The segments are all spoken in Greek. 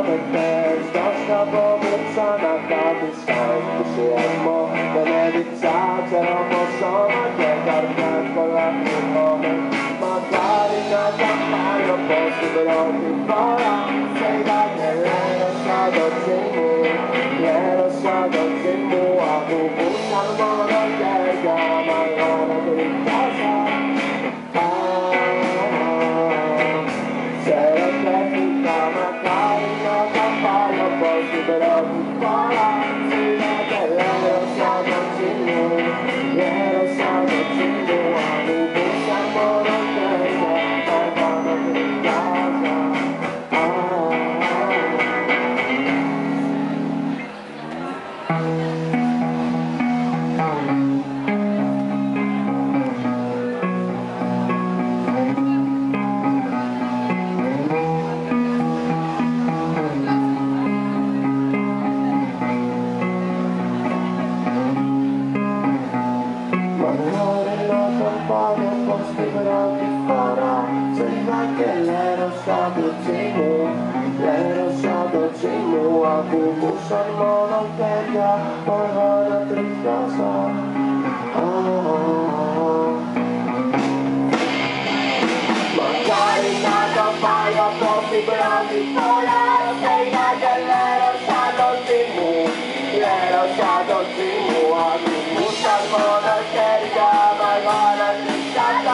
δεν θες το σκοπό μου ξανά κάτι σαν ενθουσιασμό. Δεν έδειξα, ξέρω πως σώμα και καρδιά εύκολα θυμόμαι. Μακάρι να τα πάει όπως την πρώτη φορά. Σε είδα και λέρωσα το τσίμου, λέρωσα το τσίμου. Ακουμπούσαν μόνο χέρια, μαγάνα γλυκιάσα. Μακάρι να τα πάει όπως την πρώτη φορά. Είδα και λέρωσα το τσίμου, λέρωσα το τσίμου. Ακουμπούσαν μόνο χέρια, μαγάνα γλυκιάσα. Στην πρώτη φορά σε είδα και λέρωσα το τσίμου, λέρωσα το τσίμου. Ακουμπούσαν μόνο χέρια, μαγάνα τριχιάσα. Μακάρι να το πάει όπως την πρώτη φορά. Σε είδα και λέρωσα το τσίμου, λέρωσα το τσίμου. Ακουμπούσαν μόνο χέρια, μαγάνα τριχιάσα.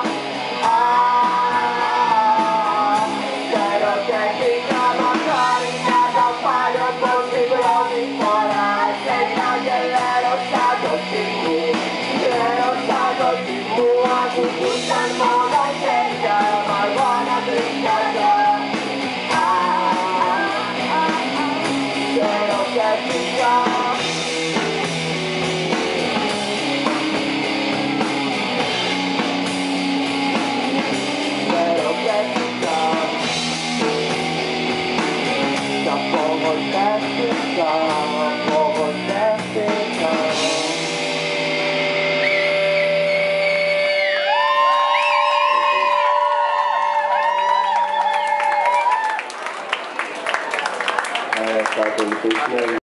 Μακάρι να το πάει όπως την πρώτη φορά. Σε είδα και λέρωσα το τσίμου, λέρωσα το τσίμου. Ακουμπούσαν μόνο χέρια, μαγάνα τριχιάσα. Ξέρω και φύγα. Ξέρω και φύγα. Απογοητεύτηκα, απογοητεύτηκα. Θα ακολουθήσουμε